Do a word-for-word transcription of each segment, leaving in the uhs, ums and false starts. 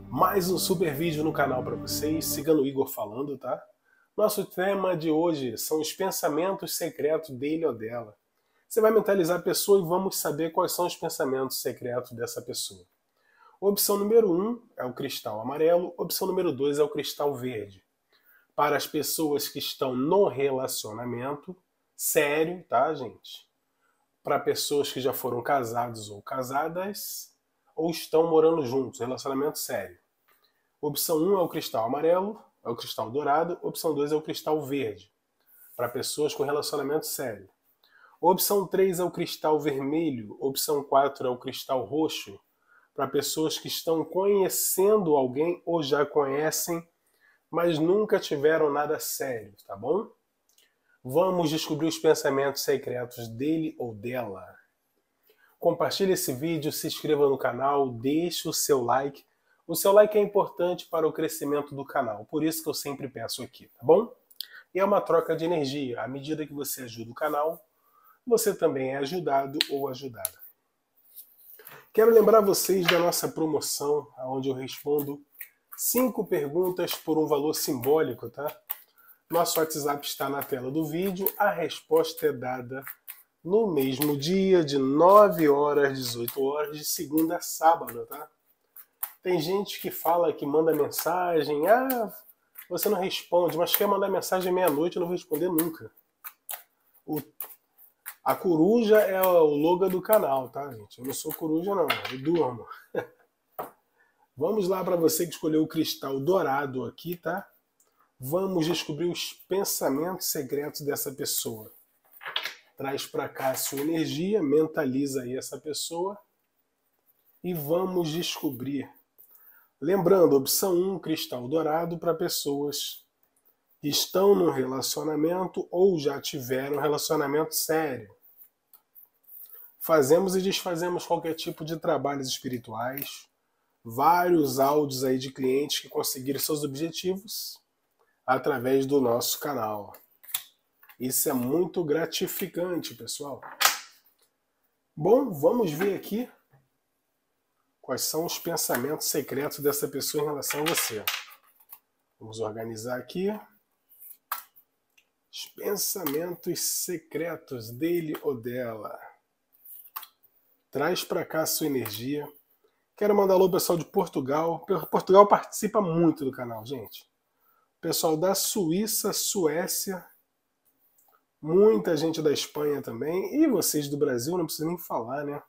Mais um super vídeo no canal para vocês, siga no Igor falando, tá? Nosso tema de hoje são os pensamentos secretos dele ou dela. Você vai mentalizar a pessoa e vamos saber quais são os pensamentos secretos dessa pessoa. Opção número um é o cristal amarelo, opção número dois é o cristal verde. Para as pessoas que estão no relacionamento sério, tá, gente? Para pessoas que já foram casados ou casadas, ou estão morando juntos, relacionamento sério. Opção um é o cristal amarelo, é o cristal dourado. Opção dois é o cristal verde, para pessoas com relacionamento sério. Opção três é o cristal vermelho. Opção quatro é o cristal roxo, para pessoas que estão conhecendo alguém ou já conhecem, mas nunca tiveram nada sério, tá bom? Vamos descobrir os pensamentos secretos dele ou dela. Compartilhe esse vídeo, se inscreva no canal, deixe o seu like. O seu like é importante para o crescimento do canal, por isso que eu sempre peço aqui, tá bom? E é uma troca de energia. À medida que você ajuda o canal, você também é ajudado ou ajudada. Quero lembrar vocês da nossa promoção, onde eu respondo cinco perguntas por um valor simbólico, tá? Nosso WhatsApp está na tela do vídeo, a resposta é dada no mesmo dia, de nove horas às dezoito horas, de segunda a sábado, tá? Tem gente que fala que manda mensagem, ah, você não responde, mas quer mandar mensagem meia-noite, eu não vou responder nunca. O, a coruja é o logo do canal, tá, gente? Eu não sou coruja, não, eu durmo. Vamos lá para você que escolheu o cristal dourado aqui, tá? Vamos descobrir os pensamentos secretos dessa pessoa. Traz para cá a sua energia, mentaliza aí essa pessoa e vamos descobrir. Lembrando, opção um, cristal dourado para pessoas que estão num relacionamento ou já tiveram um relacionamento sério. Fazemos e desfazemos qualquer tipo de trabalhos espirituais, vários áudios aí de clientes que conseguiram seus objetivos através do nosso canal. Isso é muito gratificante, pessoal. Bom, vamos ver aqui quais são os pensamentos secretos dessa pessoa em relação a você. Vamos organizar aqui. Os pensamentos secretos dele ou dela. Traz para cá a sua energia. Quero mandar alô pessoal de Portugal. Portugal participa muito do canal, gente. Pessoal da Suíça, Suécia, muita gente da Espanha também. E vocês do Brasil, não preciso nem falar, né?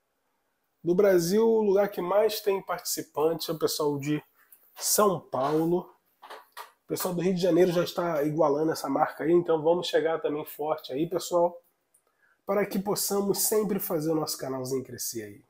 Do Brasil, o lugar que mais tem participante é o pessoal de São Paulo. O pessoal do Rio de Janeiro já está igualando essa marca aí, então vamos chegar também forte aí, pessoal, para que possamos sempre fazer o nosso canalzinho crescer aí.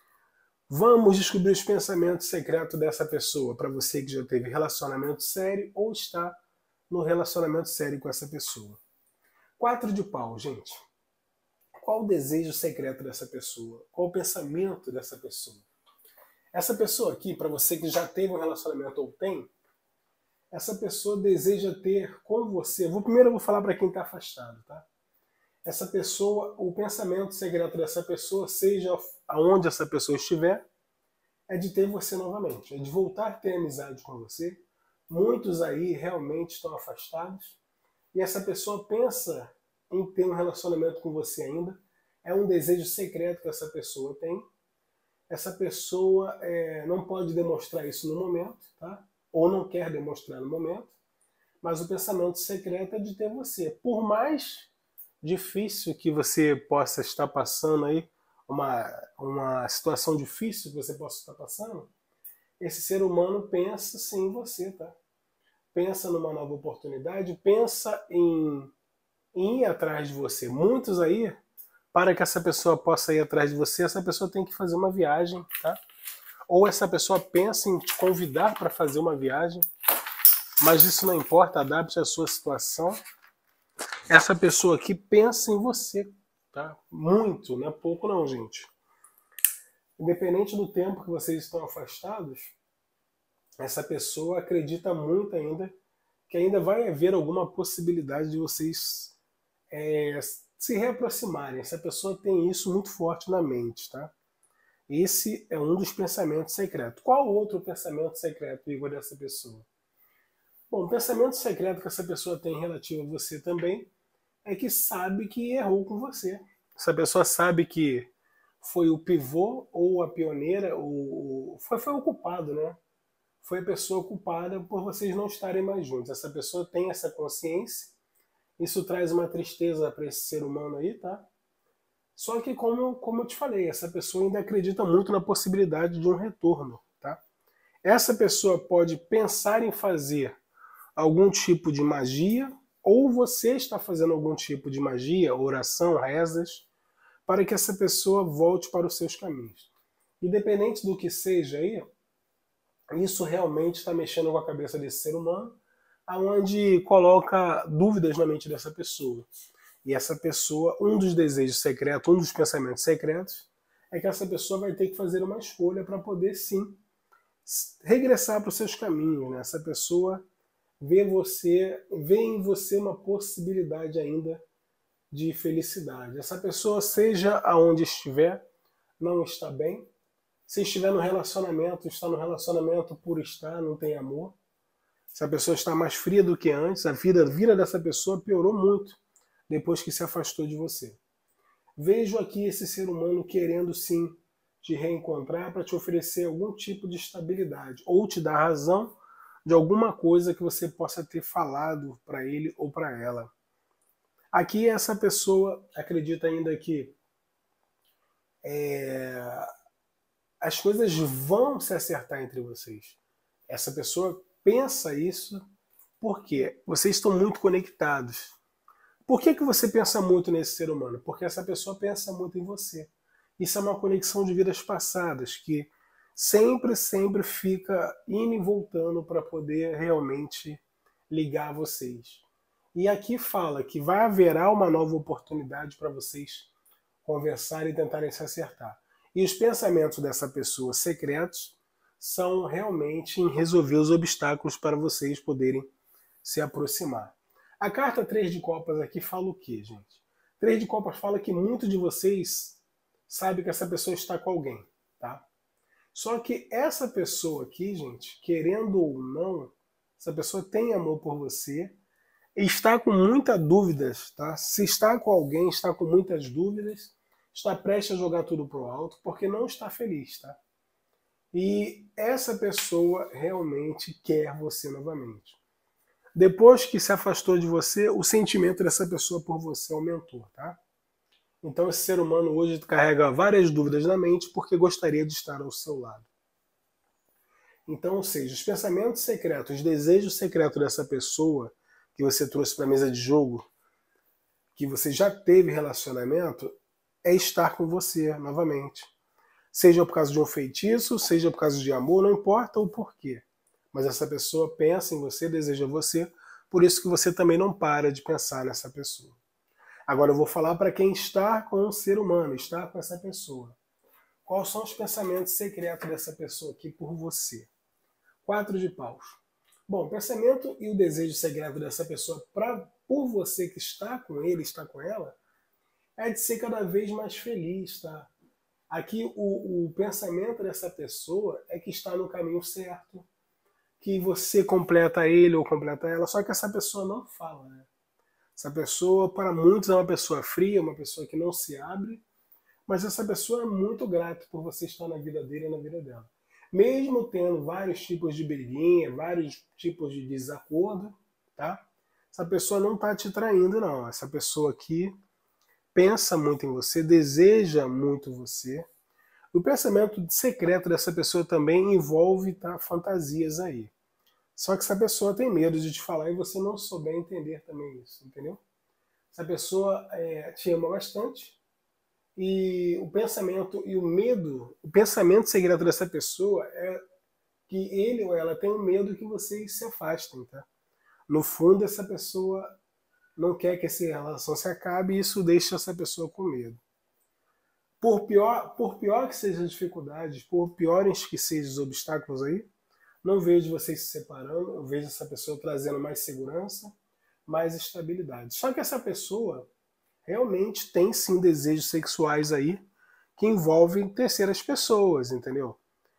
Vamos descobrir os pensamentos secretos dessa pessoa, para você que já teve relacionamento sério ou está no relacionamento sério com essa pessoa. Quatro de pau, gente. Qual o desejo secreto dessa pessoa? Qual o pensamento dessa pessoa? Essa pessoa aqui, para você que já teve um relacionamento ou tem, essa pessoa deseja ter com você... Vou, primeiro eu vou falar para quem está afastado, tá? Essa pessoa, o pensamento secreto dessa pessoa, seja aonde essa pessoa estiver, é de ter você novamente, é de voltar a ter amizade com você. Muitos aí realmente estão afastados e essa pessoa pensa em ter um relacionamento com você ainda. É um desejo secreto que essa pessoa tem. Essa pessoa é, não pode demonstrar isso no momento, tá? Ou não quer demonstrar no momento, mas o pensamento secreto é de ter você. Por mais difícil que você possa estar passando aí, uma, uma situação difícil que você possa estar passando, esse ser humano pensa sim em você, tá? Pensa numa nova oportunidade, pensa em, em ir atrás de você. Muitos aí, para que essa pessoa possa ir atrás de você, essa pessoa tem que fazer uma viagem, tá? Ou essa pessoa pensa em te convidar para fazer uma viagem, mas isso não importa, adapte a sua situação. Essa pessoa aqui pensa em você, tá? Muito, não é pouco não, gente. Independente do tempo que vocês estão afastados, essa pessoa acredita muito ainda que ainda vai haver alguma possibilidade de vocês é, se reaproximarem. Essa pessoa tem isso muito forte na mente, tá? Esse é um dos pensamentos secretos. Qual outro pensamento secreto, Igor, dessa pessoa? Bom, o pensamento secreto que essa pessoa tem relativo a você também é que sabe que errou com você. Essa pessoa sabe que foi o pivô ou a pioneira, ou foi, foi o culpado, né? Foi a pessoa culpada por vocês não estarem mais juntos. Essa pessoa tem essa consciência. Isso traz uma tristeza para esse ser humano aí, tá? Só que, como, como eu te falei, essa pessoa ainda acredita muito na possibilidade de um retorno, tá? Essa pessoa pode pensar em fazer algum tipo de magia, ou você está fazendo algum tipo de magia, oração, rezas, para que essa pessoa volte para os seus caminhos. Independente do que seja aí, isso realmente está mexendo com a cabeça desse ser humano, aonde coloca dúvidas na mente dessa pessoa. E essa pessoa, um dos desejos secretos, um dos pensamentos secretos, é que essa pessoa vai ter que fazer uma escolha para poder, sim, regressar para os seus caminhos. Né? Essa pessoa vê, você, vê em você uma possibilidade ainda de felicidade. Essa pessoa, seja aonde estiver, não está bem. Se estiver no relacionamento, está no relacionamento por estar, não tem amor. Se a pessoa está mais fria do que antes, a vida, a vida dessa pessoa piorou muito depois que se afastou de você. Vejo aqui esse ser humano querendo sim te reencontrar para te oferecer algum tipo de estabilidade ou te dar razão de alguma coisa que você possa ter falado para ele ou para ela. Aqui essa pessoa acredita ainda que é, as coisas vão se acertar entre vocês. Essa pessoa pensa isso porque vocês estão muito conectados. Por que, que você pensa muito nesse ser humano? Porque essa pessoa pensa muito em você. Isso é uma conexão de vidas passadas que sempre, sempre fica indo e voltando para poder realmente ligar vocês. E aqui fala que vai haverá uma nova oportunidade para vocês conversarem e tentarem se acertar. E os pensamentos dessa pessoa secretos são realmente em resolver os obstáculos para vocês poderem se aproximar. A carta três de copas aqui fala o quê, gente? três de copas fala que muitos de vocês sabem que essa pessoa está com alguém, tá? Só que essa pessoa aqui, gente, querendo ou não, essa pessoa tem amor por você e está com muitas dúvidas, tá? Se está com alguém, está com muitas dúvidas, está prestes a jogar tudo pro alto, porque não está feliz, tá? E essa pessoa realmente quer você novamente. Depois que se afastou de você, o sentimento dessa pessoa por você aumentou, tá? Então esse ser humano hoje carrega várias dúvidas na mente porque gostaria de estar ao seu lado. Então, ou seja, os pensamentos secretos, os desejos secretos dessa pessoa que você trouxe para a mesa de jogo, que você já teve relacionamento, é estar com você novamente. Seja por causa de um feitiço, seja por causa de amor, não importa o porquê. Mas essa pessoa pensa em você, deseja você, por isso que você também não para de pensar nessa pessoa. Agora eu vou falar para quem está com um ser humano, está com essa pessoa. Quais são os pensamentos secretos dessa pessoa aqui por você? Quatro de paus. Bom, o pensamento e o desejo secreto dessa pessoa pra, por você que está com ele, está com ela, é de ser cada vez mais feliz, tá? Aqui o, o pensamento dessa pessoa é que está no caminho certo, que você completa ele ou completa ela, só que essa pessoa não fala, né? Essa pessoa, para muitos, é uma pessoa fria, uma pessoa que não se abre, mas essa pessoa é muito grata por você estar na vida dele e na vida dela. Mesmo tendo vários tipos de briguinha, vários tipos de desacordo, tá? Essa pessoa não está te traindo, não. Essa pessoa aqui pensa muito em você, deseja muito você. O pensamento secreto dessa pessoa também envolve, tá, fantasias aí. Só que essa pessoa tem medo de te falar e você não souber entender também isso, entendeu? Essa pessoa é, te ama bastante e o pensamento e o medo, o pensamento secreto dessa pessoa é que ele ou ela tem um medo que vocês se afastem, tá? No fundo, essa pessoa não quer que essa relação se acabe e isso deixa essa pessoa com medo. Por pior, por pior que sejam as dificuldades, por piores que sejam os obstáculos aí, não vejo vocês se separando, eu vejo essa pessoa trazendo mais segurança, mais estabilidade. Só que essa pessoa realmente tem sim desejos sexuais aí, que envolve terceiras pessoas, entendeu?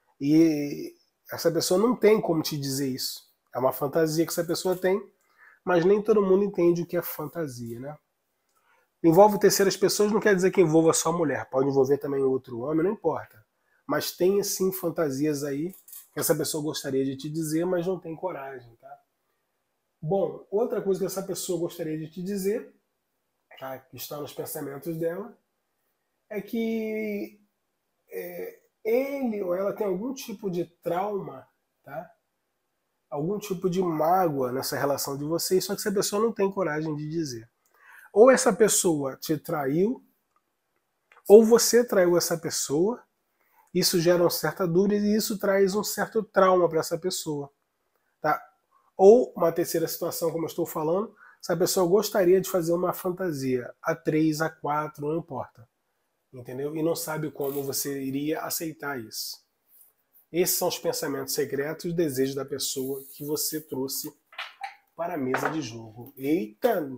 E essa pessoa não tem como te dizer isso. É uma fantasia que essa pessoa tem, mas nem todo mundo entende o que é fantasia, né? Envolve terceiras pessoas não quer dizer que envolva só a mulher, pode envolver também outro homem, não importa. Mas tem, sim, fantasias aí que essa pessoa gostaria de te dizer, mas não tem coragem, tá? Bom, outra coisa que essa pessoa gostaria de te dizer, tá, que está nos pensamentos dela, é que é, ele ou ela tem algum tipo de trauma, tá? Algum tipo de mágoa nessa relação de vocês, só que essa pessoa não tem coragem de dizer. Ou essa pessoa te traiu, ou você traiu essa pessoa, isso gera uma certa dúvida e isso traz um certo trauma para essa pessoa. Tá? Ou uma terceira situação, como eu estou falando, essa pessoa gostaria de fazer uma fantasia, a três, a quatro, não importa. Entendeu? E não sabe como você iria aceitar isso. Esses são os pensamentos secretos e os desejos da pessoa que você trouxe para a mesa de jogo. Eita!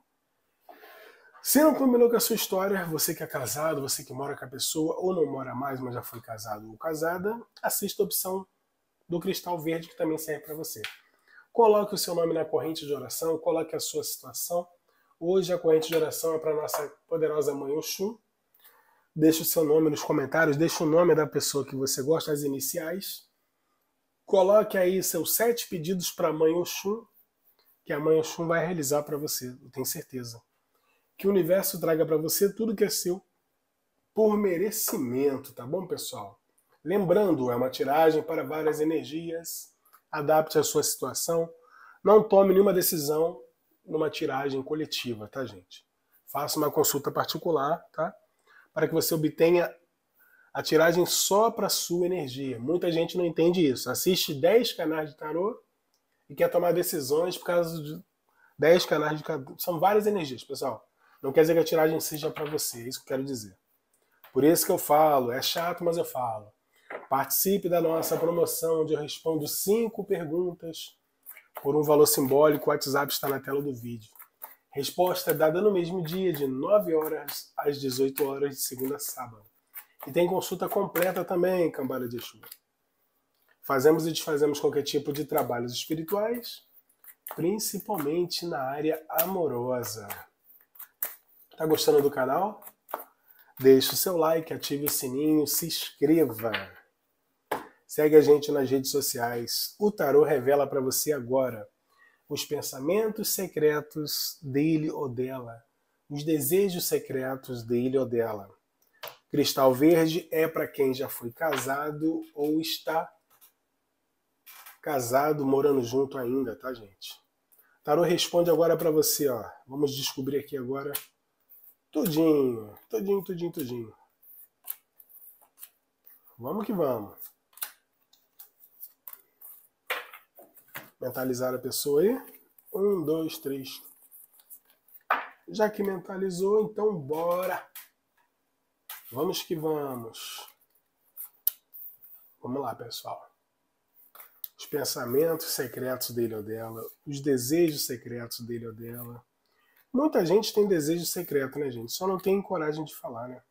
Se não combinou com a sua história, você que é casado, você que mora com a pessoa, ou não mora mais, mas já foi casado ou casada, assista a opção do cristal verde, que também serve para você. Coloque o seu nome na corrente de oração, coloque a sua situação. Hoje a corrente de oração é para a nossa poderosa Mãe Oxum. Deixe o seu nome nos comentários, deixe o nome da pessoa que você gosta, as iniciais. Coloque aí seus sete pedidos para a Mãe Oxum, que a Mãe Oxum vai realizar para você, eu tenho certeza. Que o universo traga para você tudo que é seu por merecimento, tá bom, pessoal? Lembrando, é uma tiragem para várias energias, adapte a sua situação, não tome nenhuma decisão numa tiragem coletiva, tá, gente? Faça uma consulta particular, tá? Para que você obtenha a tiragem só para sua energia. Muita gente não entende isso. Assiste dez canais de tarô e quer tomar decisões por causa de dez canais de tarô. São várias energias, pessoal. Não quer dizer que a tiragem seja para você, é isso que eu quero dizer. Por isso que eu falo, é chato, mas eu falo. Participe da nossa promoção onde eu respondo cinco perguntas por um valor simbólico. O WhatsApp está na tela do vídeo. Resposta dada no mesmo dia, de nove horas às dezoito horas, de segunda a sábado. E tem consulta completa também, Cambada de Exu. Fazemos e desfazemos qualquer tipo de trabalhos espirituais, principalmente na área amorosa. Tá gostando do canal? Deixe o seu like, ative o sininho, se inscreva. Segue a gente nas redes sociais. O tarô revela para você agora os pensamentos secretos dele ou dela, os desejos secretos dele ou dela. Cristal verde é para quem já foi casado ou está casado, morando junto ainda, tá, gente? Tarô responde agora para você, ó. Vamos descobrir aqui agora tudinho, tudinho, tudinho, tudinho. Vamos que vamos. Mentalizar a pessoa aí. Um, dois, três. Já que mentalizou, então bora. Vamos que vamos. Vamos lá, pessoal. Os pensamentos secretos dele ou dela, os desejos secretos dele ou dela. Muita gente tem desejo secreto, né, gente? Só não tem coragem de falar, né?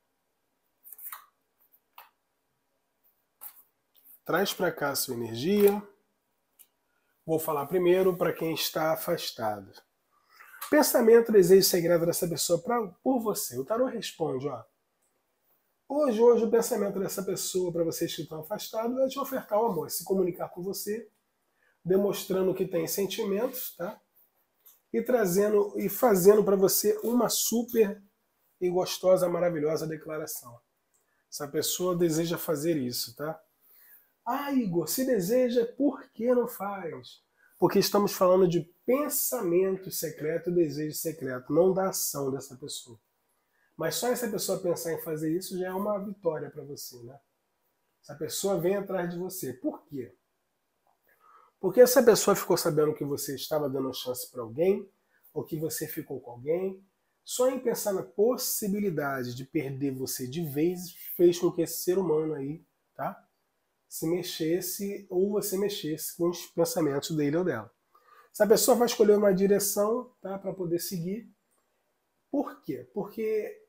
Traz para cá a sua energia. Vou falar primeiro para quem está afastado. Pensamento, desejo secreto dessa pessoa pra, por você. O tarô responde, ó. Hoje, hoje o pensamento dessa pessoa para vocês que estão afastados é te ofertar o amor, se comunicar com você, demonstrando que tem sentimentos, tá? E trazendo e fazendo para você uma super e gostosa, maravilhosa declaração. Essa pessoa deseja fazer isso, tá? Ah, Igor, se deseja, por que não faz? Porque estamos falando de pensamento secreto e desejo secreto, não da ação dessa pessoa. Mas só essa pessoa pensar em fazer isso já é uma vitória para você, né? Essa pessoa vem atrás de você. Por quê? Porque essa pessoa ficou sabendo que você estava dando chance para alguém, ou que você ficou com alguém, só em pensar na possibilidade de perder você de vez, fez com que esse ser humano aí, tá? Se mexesse, ou você mexesse com os pensamentos dele ou dela. Essa pessoa vai escolher uma direção, tá, para poder seguir. Por quê? Porque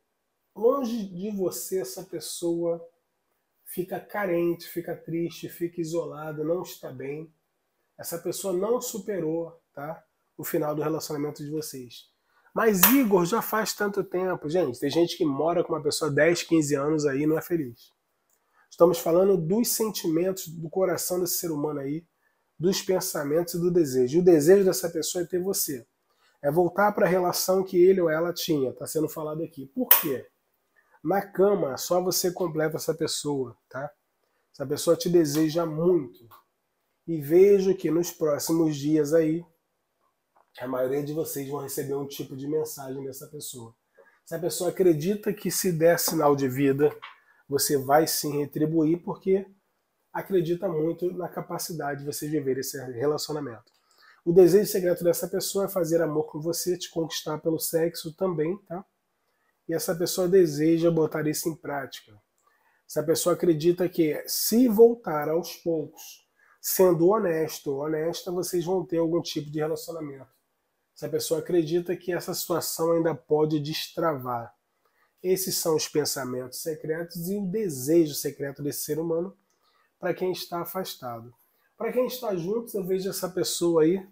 longe de você essa pessoa fica carente, fica triste, fica isolada, não está bem. Essa pessoa não superou, tá, o final do relacionamento de vocês. Mas Igor, já faz tanto tempo. Gente, tem gente que mora com uma pessoa dez, quinze anos aí e não é feliz. Estamos falando dos sentimentos, do coração desse ser humano aí, dos pensamentos e do desejo. E o desejo dessa pessoa é ter você. É voltar para a relação que ele ou ela tinha. Está sendo falado aqui. Por quê? Na cama, só você completa essa pessoa, tá? Essa pessoa te deseja muito. E vejo que nos próximos dias aí, a maioria de vocês vão receber um tipo de mensagem dessa pessoa. Se a pessoa acredita que se der sinal de vida, você vai sim retribuir, porque acredita muito na capacidade de você viver esse relacionamento. O desejo secreto dessa pessoa é fazer amor com você, te conquistar pelo sexo também, tá? E essa pessoa deseja botar isso em prática. Essa pessoa acredita que se voltar aos poucos, sendo honesto ou honesta, vocês vão ter algum tipo de relacionamento. Essa pessoa acredita que essa situação ainda pode destravar. Esses são os pensamentos secretos e o desejo secreto desse ser humano para quem está afastado. Para quem está junto, eu vejo essa pessoa aí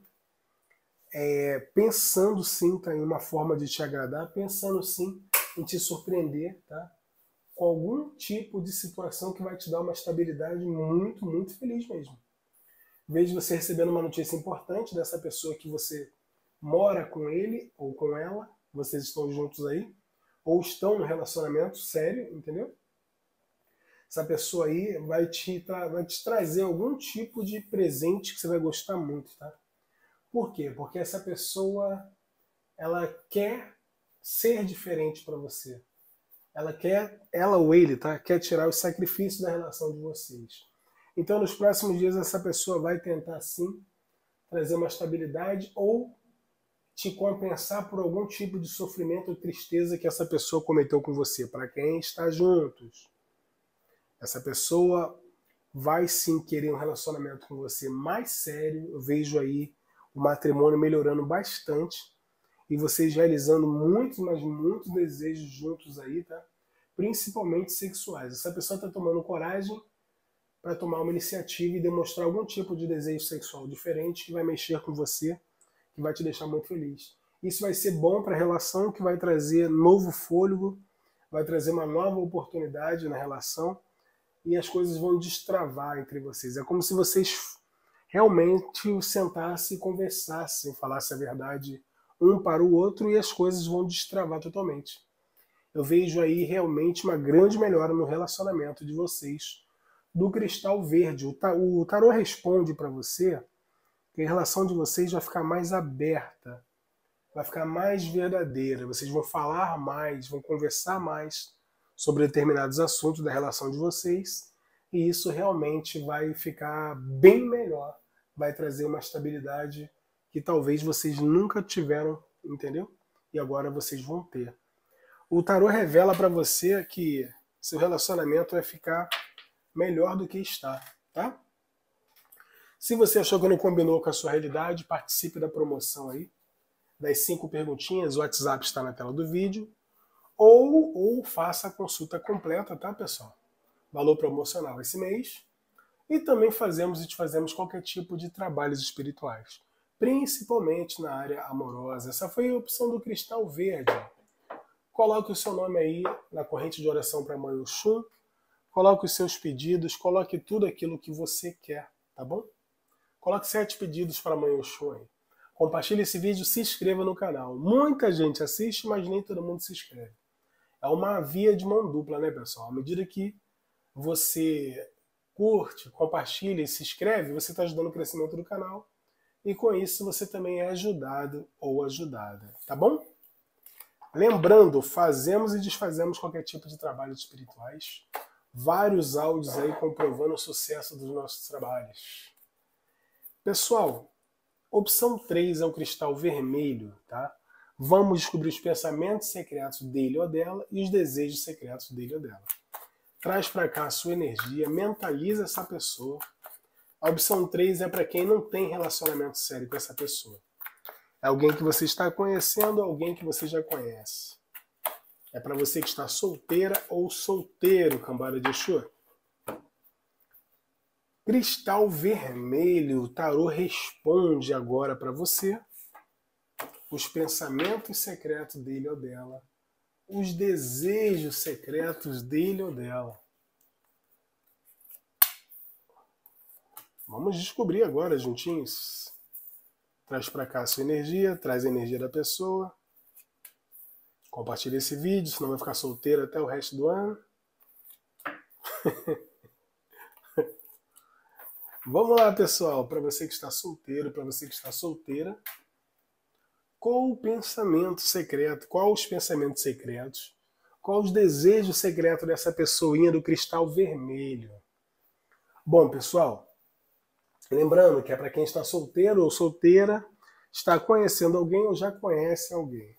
é, pensando sim tá, em uma forma de te agradar, pensando sim em te surpreender, tá? Com algum tipo de situação que vai te dar uma estabilidade muito, muito feliz mesmo. Vejo você recebendo uma notícia importante dessa pessoa que você mora com ele ou com ela, vocês estão juntos aí, ou estão no relacionamento sério, entendeu? Essa pessoa aí vai te, vai te trazer algum tipo de presente que você vai gostar muito, tá? Por quê? Porque essa pessoa, ela quer ser diferente para você. Ela quer, ela ou ele, tá? Quer tirar o sacrifício da relação de vocês. Então, nos próximos dias, essa pessoa vai tentar, sim, trazer uma estabilidade ou te compensar por algum tipo de sofrimento ou tristeza que essa pessoa cometeu com você, para quem está juntos. Essa pessoa vai sim querer um relacionamento com você mais sério. Eu vejo aí o matrimônio melhorando bastante e vocês realizando muitos, mas muitos desejos juntos aí, tá? Principalmente sexuais. Essa pessoa está tomando coragem para tomar uma iniciativa e demonstrar algum tipo de desejo sexual diferente que vai mexer com você, que vai te deixar muito feliz. Isso vai ser bom para a relação, que vai trazer novo fôlego, vai trazer uma nova oportunidade na relação e as coisas vão destravar entre vocês. É como se vocês realmente sentassem e conversassem, falassem a verdade um para o outro e as coisas vão destravar totalmente. Eu vejo aí realmente uma grande melhora no relacionamento de vocês do cristal verde. O tarô responde para você que a relação de vocês vai ficar mais aberta, vai ficar mais verdadeira, vocês vão falar mais, vão conversar mais sobre determinados assuntos da relação de vocês, e isso realmente vai ficar bem melhor, vai trazer uma estabilidade que talvez vocês nunca tiveram, entendeu? E agora vocês vão ter. O tarô revela para você que seu relacionamento vai ficar melhor do que está, tá? Se você achou que não combinou com a sua realidade, participe da promoção aí, das cinco perguntinhas, o WhatsApp está na tela do vídeo, ou, ou faça a consulta completa, tá, pessoal? Valor promocional esse mês. E também fazemos e te fazemos qualquer tipo de trabalhos espirituais, principalmente na área amorosa. Essa foi a opção do cristal verde. Coloque o seu nome aí na corrente de oração para a Mãe Oxum, coloque os seus pedidos, coloque tudo aquilo que você quer, tá bom? Coloque sete pedidos para a Mãe Oxum aí. Compartilhe esse vídeo, se inscreva no canal. Muita gente assiste, mas nem todo mundo se inscreve. É uma via de mão dupla, né, pessoal? À medida que você curte, compartilha e se inscreve, você está ajudando o crescimento do canal. E com isso você também é ajudado ou ajudada, tá bom? Lembrando, fazemos e desfazemos qualquer tipo de trabalhos espirituais. Vários áudios aí comprovando o sucesso dos nossos trabalhos. Pessoal, opção três é o cristal vermelho, tá? Vamos descobrir os pensamentos secretos dele ou dela e os desejos secretos dele ou dela. Traz para cá a sua energia, mentaliza essa pessoa. A opção três é para quem não tem relacionamento sério com essa pessoa. É alguém que você está conhecendo, alguém que você já conhece. É para você que está solteira ou solteiro, cambada de Exu. Cristal vermelho, o tarô responde agora para você os pensamentos secretos dele ou dela, os desejos secretos dele ou dela. Vamos descobrir agora juntinhos. Traz para cá a sua energia, traz a energia da pessoa. Compartilha esse vídeo, senão vai ficar solteiro até o resto do ano. Vamos lá, pessoal, para você que está solteiro, para você que está solteira, qual o pensamento secreto, qual os pensamentos secretos, qual os desejos secretos dessa pessoinha do cristal vermelho? Bom, pessoal, lembrando que é para quem está solteiro ou solteira, está conhecendo alguém ou já conhece alguém.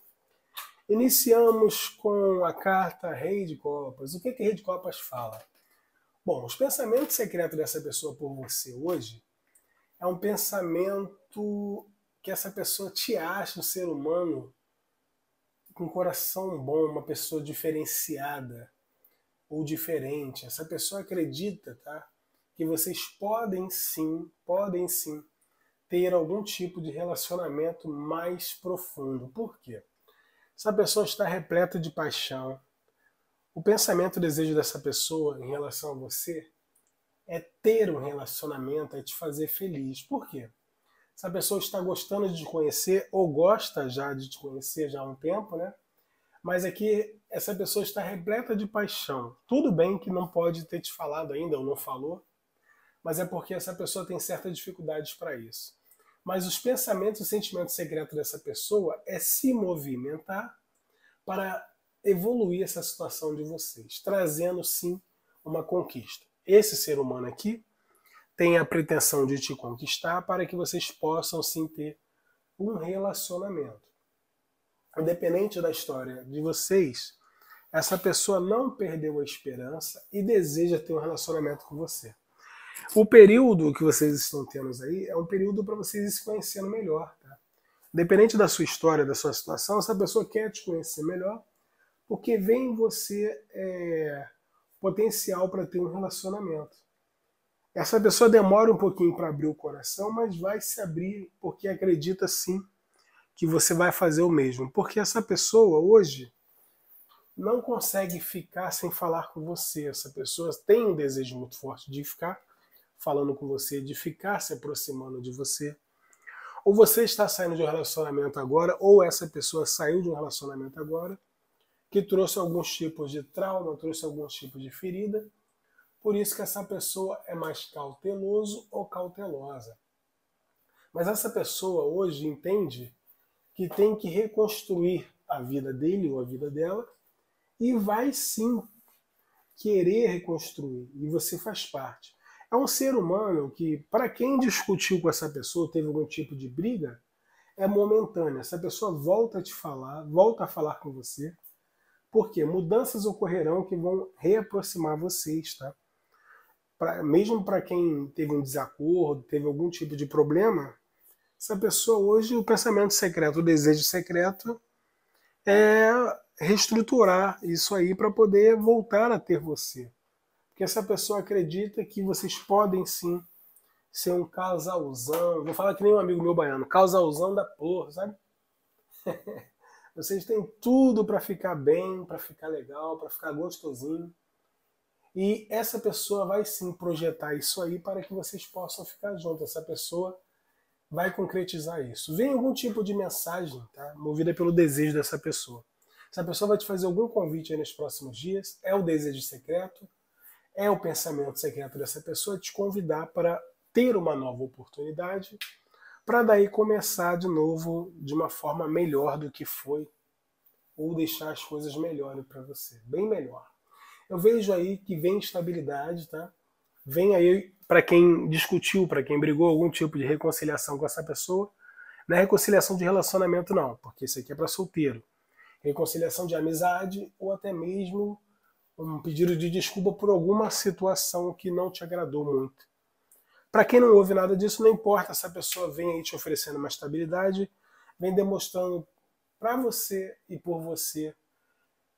Iniciamos com a carta Rei de Copas. O que que Rei de Copas fala? Bom, os pensamentos secretos dessa pessoa por você hoje é um pensamento que essa pessoa te acha um ser humano com um coração bom, uma pessoa diferenciada ou diferente. Essa pessoa acredita, tá, que vocês podem sim, podem sim ter algum tipo de relacionamento mais profundo. Por quê? Essa pessoa está repleta de paixão. O pensamento, o desejo dessa pessoa em relação a você é ter um relacionamento, é te fazer feliz. Por quê? Essa pessoa está gostando de te conhecer ou gosta já de te conhecer já há um tempo, né? Mas aqui essa pessoa está repleta de paixão. Tudo bem que não pode ter te falado ainda ou não falou, mas é porque essa pessoa tem certas dificuldades para isso. Mas os pensamentos e sentimentos secretos dessa pessoa é se movimentar para evoluir essa situação de vocês, trazendo sim uma conquista. Esse ser humano aqui tem a pretensão de te conquistar para que vocês possam sim ter um relacionamento. Independente da história de vocês, essa pessoa não perdeu a esperança e deseja ter um relacionamento com você. O período que vocês estão tendo aí é um período para vocês se conhecendo melhor. Tá? Independente da sua história, da sua situação, essa pessoa quer te conhecer melhor porque vê em você é, potencial para ter um relacionamento. Essa pessoa demora um pouquinho para abrir o coração, mas vai se abrir porque acredita sim que você vai fazer o mesmo. Porque essa pessoa hoje não consegue ficar sem falar com você. Essa pessoa tem um desejo muito forte de ficar falando com você, de ficar se aproximando de você. Ou você está saindo de um relacionamento agora, ou essa pessoa saiu de um relacionamento agora, que trouxe alguns tipos de trauma, trouxe alguns tipos de ferida. Por isso que essa pessoa é mais cauteloso ou cautelosa. Mas essa pessoa hoje entende que tem que reconstruir a vida dele ou a vida dela e vai sim querer reconstruir. E você faz parte. É um ser humano que, para quem discutiu com essa pessoa, teve algum tipo de briga, é momentânea. Essa pessoa volta a te falar, volta a falar com você. Porque mudanças ocorrerão que vão reaproximar vocês, tá? Pra, mesmo para quem teve um desacordo, teve algum tipo de problema, essa pessoa hoje, o pensamento secreto, o desejo secreto é reestruturar isso aí para poder voltar a ter você. Porque essa pessoa acredita que vocês podem sim ser um casalzão, vou falar que nem um amigo meu baiano, casalzão da porra, sabe? Vocês têm tudo para ficar bem, para ficar legal, para ficar gostosinho. E essa pessoa vai sim projetar isso aí para que vocês possam ficar juntos. Essa pessoa vai concretizar isso. Vem algum tipo de mensagem, tá? Movida pelo desejo dessa pessoa. Essa pessoa vai te fazer algum convite aí nos próximos dias. É o desejo secreto, é o pensamento secreto dessa pessoa te convidar para ter uma nova oportunidade, para daí começar de novo de uma forma melhor do que foi, ou deixar as coisas melhores para você, bem melhor. Eu vejo aí que vem estabilidade, tá? Vem aí para quem discutiu, para quem brigou, algum tipo de reconciliação com essa pessoa. Não é reconciliação de relacionamento não, porque isso aqui é para solteiro. Reconciliação de amizade ou até mesmo um pedido de desculpa por alguma situação que não te agradou muito. Para quem não ouve nada disso, não importa, essa pessoa vem aí te oferecendo uma estabilidade, vem demonstrando para você e por você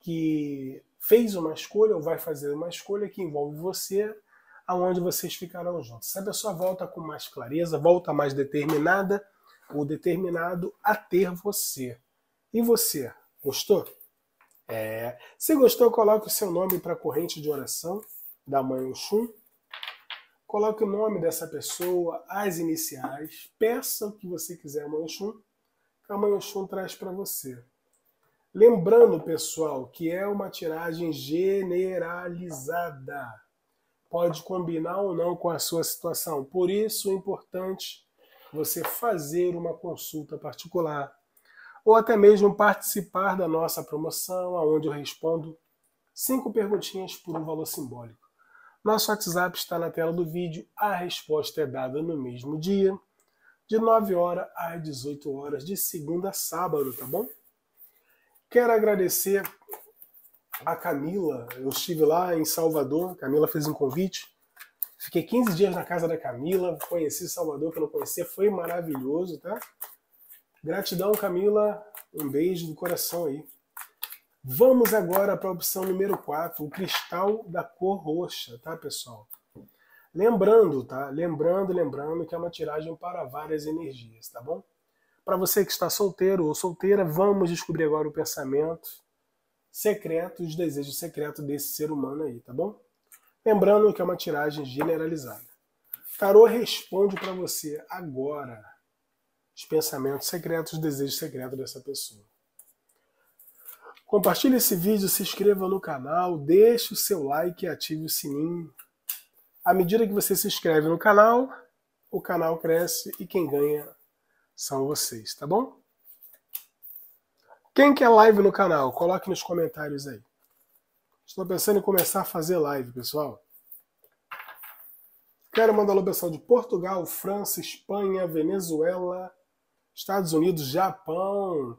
que fez uma escolha ou vai fazer uma escolha que envolve você, aonde vocês ficarão juntos. Essa pessoa volta com mais clareza, volta mais determinada ou determinado a ter você. E você, gostou? É. Se gostou, coloque o seu nome para a corrente de oração da Mãe Oxum. Coloque o nome dessa pessoa, as iniciais, peça o que você quiser a Mãe Oxum, que a Mãe Oxum traz para você. Lembrando, pessoal, que é uma tiragem generalizada. Pode combinar ou não com a sua situação. Por isso é importante você fazer uma consulta particular. Ou até mesmo participar da nossa promoção, onde eu respondo cinco perguntinhas por um valor simbólico. Nosso WhatsApp está na tela do vídeo. A resposta é dada no mesmo dia, de nove horas às dezoito horas, de segunda a sábado, tá bom? Quero agradecer a Camila. Eu estive lá em Salvador, a Camila fez um convite. Fiquei quinze dias na casa da Camila, conheci Salvador, que eu não conhecia, foi maravilhoso, tá? Gratidão, Camila, um beijo do coração aí. Vamos agora para a opção número quatro, o cristal da cor roxa, tá, pessoal? Lembrando, tá? Lembrando, lembrando que é uma tiragem para várias energias, tá bom? Para você que está solteiro ou solteira, vamos descobrir agora o pensamento secreto, os desejos secretos desse ser humano aí, tá bom? Lembrando que é uma tiragem generalizada. Tarô responde para você agora os pensamentos secretos, os desejos secretos dessa pessoa. Compartilhe esse vídeo, se inscreva no canal, deixe o seu like e ative o sininho. À medida que você se inscreve no canal, o canal cresce e quem ganha são vocês, tá bom? Quem quer live no canal? Coloque nos comentários aí. Estou pensando em começar a fazer live, pessoal. Quero mandar alô, pessoal de Portugal, França, Espanha, Venezuela, Estados Unidos, Japão.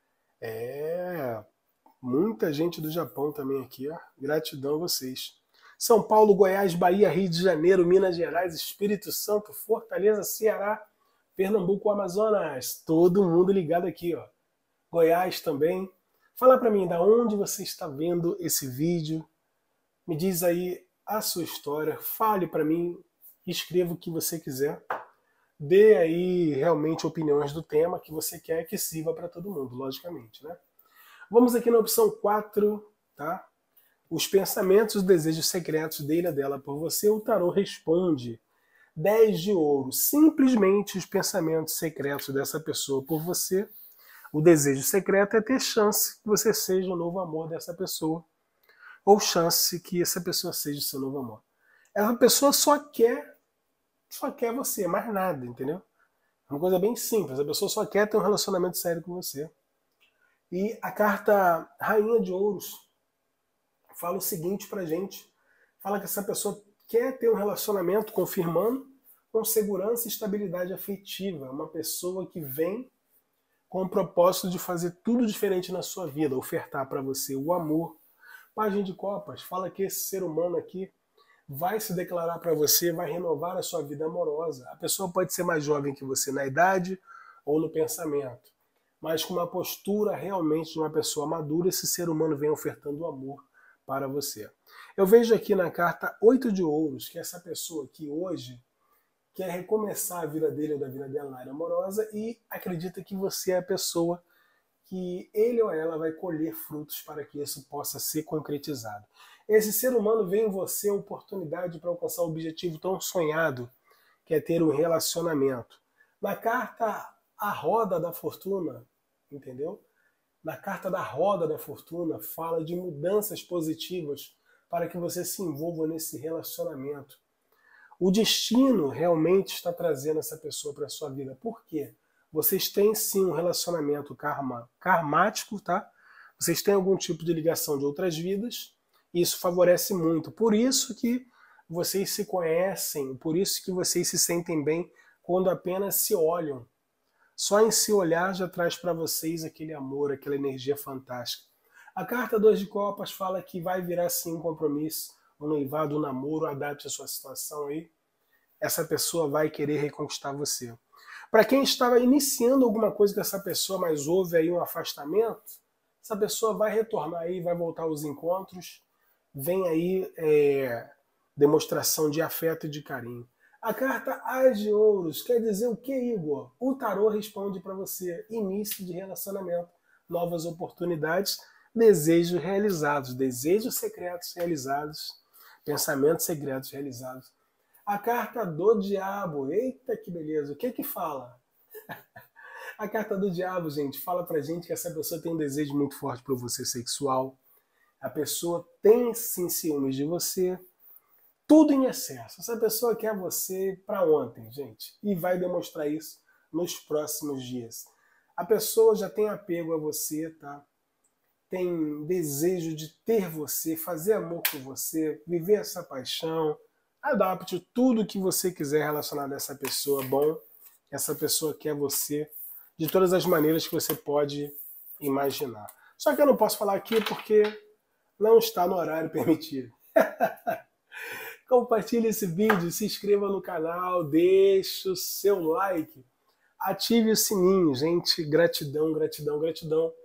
É, muita gente do Japão também aqui, ó. Gratidão a vocês. São Paulo, Goiás, Bahia, Rio de Janeiro, Minas Gerais, Espírito Santo, Fortaleza, Ceará, Pernambuco, Amazonas. Todo mundo ligado aqui, ó. Goiás também. Fala pra mim, da onde você está vendo esse vídeo? Me diz aí a sua história, fale pra mim, escreva o que você quiser. Dê aí realmente opiniões do tema que você quer que sirva para todo mundo, logicamente, né? Vamos aqui na opção quatro, tá? Os pensamentos, os desejos secretos dele ou dela por você, o tarô responde. dez de ouro, simplesmente os pensamentos secretos dessa pessoa por você. O desejo secreto é ter chance que você seja o novo amor dessa pessoa. Ou chance que essa pessoa seja o seu novo amor. Essa pessoa só quer só quer você, mais nada, entendeu? É uma coisa bem simples, a pessoa só quer ter um relacionamento sério com você. E a carta Rainha de Ouros fala o seguinte pra gente, fala que essa pessoa quer ter um relacionamento confirmando com segurança e estabilidade afetiva, uma pessoa que vem com o propósito de fazer tudo diferente na sua vida, ofertar para você o amor. Página de Copas fala que esse ser humano aqui vai se declarar para você, vai renovar a sua vida amorosa. A pessoa pode ser mais jovem que você na idade ou no pensamento, mas com uma postura realmente de uma pessoa madura, esse ser humano vem ofertando amor para você. Eu vejo aqui na carta oito de ouros que essa pessoa que hoje quer recomeçar a vida dele ou da vida dela na área amorosa e acredita que você é a pessoa que ele ou ela vai colher frutos para que isso possa ser concretizado. Esse ser humano vê em você a oportunidade para alcançar o objetivo tão sonhado, que é ter um relacionamento. Na carta A Roda da Fortuna, entendeu? Na carta da Roda da Fortuna fala de mudanças positivas para que você se envolva nesse relacionamento. O destino realmente está trazendo essa pessoa para a sua vida. Por quê? Vocês têm sim um relacionamento karma, karmático, tá? Vocês têm algum tipo de ligação de outras vidas. Isso favorece muito. Por isso que vocês se conhecem, por isso que vocês se sentem bem quando apenas se olham. Só em se olhar já traz para vocês aquele amor, aquela energia fantástica. A carta dois de Copas fala que vai virar sim um compromisso, um noivado, um namoro, adapte a sua situação aí. Essa pessoa vai querer reconquistar você. Para quem estava iniciando alguma coisa com essa pessoa, mas houve aí um afastamento, essa pessoa vai retornar aí, vai voltar aos encontros, vem aí é, demonstração de afeto e de carinho. A carta As de Ouros quer dizer o que, Igor? O tarô responde para você: início de relacionamento, novas oportunidades, desejos realizados, desejos secretos realizados, pensamentos secretos realizados. A carta do Diabo, eita que beleza, o que que fala? A carta do Diabo, gente, fala pra gente que essa pessoa tem um desejo muito forte por você sexual, a pessoa tem sim ciúmes de você, tudo em excesso. Essa pessoa quer você para ontem, gente, e vai demonstrar isso nos próximos dias. A pessoa já tem apego a você, tá? Tem desejo de ter você, fazer amor com você, viver essa paixão. Adapte tudo que você quiser relacionado a essa pessoa bom. Essa pessoa quer você de todas as maneiras que você pode imaginar. Só que eu não posso falar aqui porque não está no horário permitido. Compartilhe esse vídeo, se inscreva no canal, deixe o seu like, ative o sininho, gente. Gratidão, gratidão, gratidão